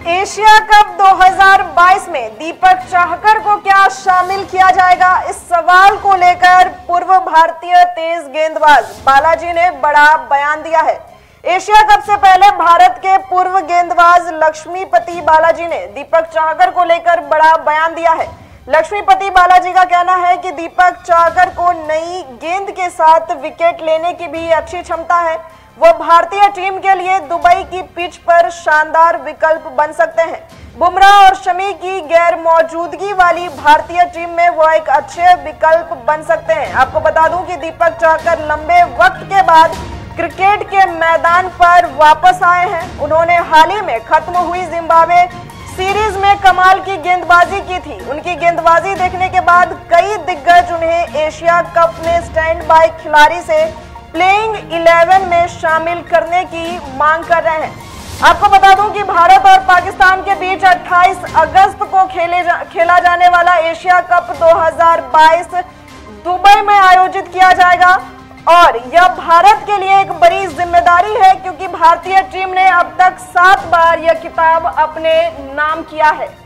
Asia cup 2022 में दीपक चाहर को क्या शामिल किया जाएगा, इस सवाल को लेकर पूर्व भारतीय तेज गेंदबाज बालाजी ने बड़ा बयान दिया है। एशिया कप से पहले भारत के पूर्व गेंदबाज लक्ष्मीपति बालाजी ने दीपक चाहर को लेकर बड़ा बयान दिया है। लक्ष्मीपति बालाजी का कहना है कि दीपक चाहर को नई गेंद के साथ विकेट लेने की भी अच्छी क्षमता है। वो भारतीय टीम के लिए दुबई की पिच पर शानदार विकल्प बन सकते हैं। बुमराह और शमी की गैर मौजूदगी वाली भारतीय टीम में वो एक अच्छे विकल्प बन सकते हैं। आपको बता दूं कि दीपक चाहर लंबे वक्त के बाद क्रिकेट के मैदान पर वापस आए हैं। उन्होंने हाल ही में खत्म हुई जिम्बाब्वे सीरीज में कमाल की गेंदबाजी की थी। उनकी गेंदबाजी देखने के बाद कई दिग्गज उन्हें एशिया कप में स्टैंड बाय खिलाड़ी से प्लेइंग 11 में शामिल करने की मांग कर रहे हैं। आपको बता दूं कि भारत और पाकिस्तान के बीच 28 अगस्त को खेला जाने वाला एशिया कप 2022 दुबई में आयोजित किया जाएगा और यह भारत के लिए एक बड़ी जिम्मेदारी है, क्योंकि भारतीय टीम ने अब तक 7 बार यह खिताब अपने नाम किया है।